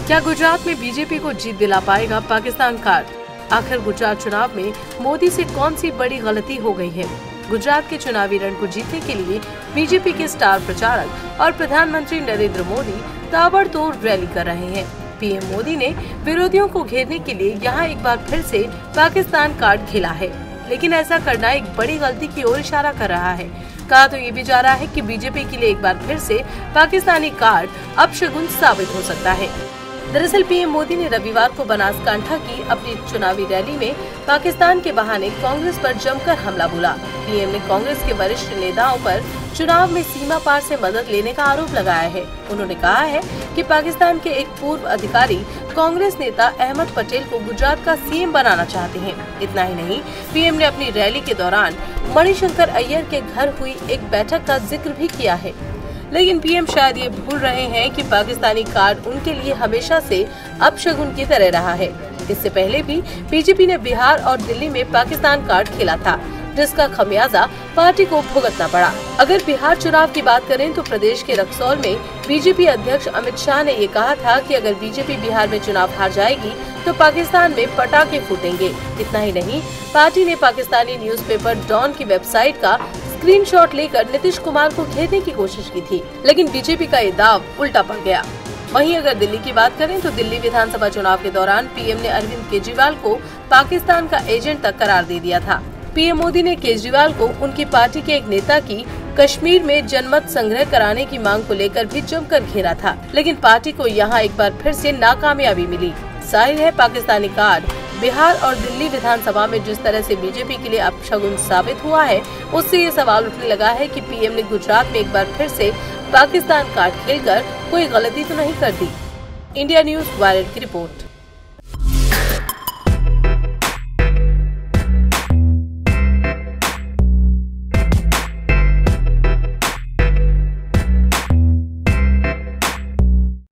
क्या गुजरात में बीजेपी को जीत दिला पाएगा पाकिस्तान कार्ड? आखिर गुजरात चुनाव में मोदी से कौन सी बड़ी गलती हो गई है? गुजरात के चुनावी रण को जीतने के लिए बीजेपी के स्टार प्रचारक और प्रधानमंत्री नरेंद्र मोदी ताबड़तोड़ रैली कर रहे हैं। पीएम मोदी ने विरोधियों को घेरने के लिए यहां एक बार फिर से पाकिस्तान कार्ड खेला है, लेकिन ऐसा करना एक बड़ी गलती की ओर इशारा कर रहा है। कहा तो ये भी जा रहा है कि बीजेपी के लिए एक बार फिर से पाकिस्तानी कार्ड अपशगुन साबित हो सकता है। दरअसल पीएम मोदी ने रविवार को बनासकांठा की अपनी चुनावी रैली में पाकिस्तान के बहाने कांग्रेस पर जमकर हमला बोला। पीएम ने कांग्रेस के वरिष्ठ नेताओं पर चुनाव में सीमा पार से मदद लेने का आरोप लगाया है। उन्होंने कहा है कि पाकिस्तान के एक पूर्व अधिकारी कांग्रेस नेता अहमद पटेल को गुजरात का सीएम बनाना चाहते हैं। इतना ही नहीं, पीएम ने अपनी रैली के दौरान मणिशंकर अय्यर के घर हुई एक बैठक का जिक्र भी किया है। लेकिन पीएम शायद ये भूल रहे हैं कि पाकिस्तानी कार्ड उनके लिए हमेशा से अपशगुन की तरह रहा है। इससे पहले भी बीजेपी ने बिहार और दिल्ली में पाकिस्तान कार्ड खेला था, जिसका खमियाजा पार्टी को भुगतना पड़ा। अगर बिहार चुनाव की बात करें तो प्रदेश के रक्सौल में बीजेपी अध्यक्ष अमित शाह ने ये कहा था कि अगर बीजेपी बिहार में चुनाव हार जाएगी तो पाकिस्तान में पटाखे फूटेंगे। इतना ही नहीं, पार्टी ने पाकिस्तानी न्यूज़पेपर डॉन की वेबसाइट का स्क्रीनशॉट लेकर नीतीश कुमार को घेरने की कोशिश की थी, लेकिन बीजेपी का ये दाव उल्टा पड़ गया। वहीं अगर दिल्ली की बात करें तो दिल्ली विधानसभा चुनाव के दौरान पीएम ने अरविंद केजरीवाल को पाकिस्तान का एजेंट तक करार दे दिया था। पीएम मोदी ने केजरीवाल को उनकी पार्टी के एक नेता की कश्मीर में जनमत संग्रह कराने की मांग को लेकर भी जमकर घेरा था, लेकिन पार्टी को यहां एक बार फिर से नाकामयाबी मिली। जाहिर है पाकिस्तानी कार्ड बिहार और दिल्ली विधानसभा में जिस तरह से बीजेपी के लिए अपशगुन साबित हुआ है, उससे ये सवाल उठने लगा है कि पीएम ने गुजरात में एक बार फिर से पाकिस्तान कार्ड खेलकर कोई गलती तो नहीं कर दी। इंडिया न्यूज़ वायरल की रिपोर्ट।